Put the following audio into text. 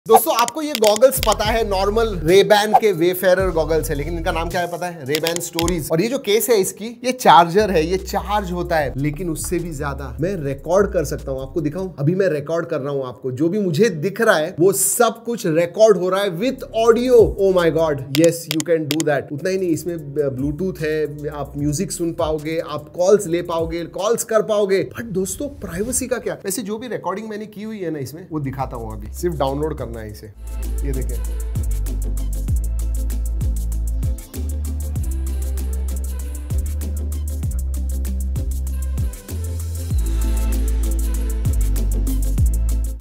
दोस्तों आपको ये गॉगल्स पता है, नॉर्मल रेबैन के वेफेरर गॉगल्स है, लेकिन इनका नाम क्या है पता है? Ray-Ban Stories. और ये जो केस है इसकी, ये चार्जर है, ये चार्ज होता है, लेकिन उससे भी ज्यादा मैं रिकॉर्ड कर सकता हूं। आपको दिखाऊं? अभी मैं रिकॉर्ड कर रहा हूं आपको, जो भी मुझे दिख रहा है वो सब कुछ रिकॉर्ड हो रहा है with audio. Oh my God, yes you can do that. उतना ही नहीं, इसमें ब्लूटूथ है, आप म्यूजिक सुन पाओगे, आप कॉल्स ले पाओगे, कॉल्स कर पाओगे। बट दोस्तों प्राइवेसी का क्या? वैसे जो भी रिकॉर्डिंग मैंने की हुई है ना इसमें, वो दिखाता हूं अभी। सिर्फ डाउनलोड करना है इसे, ये देखें।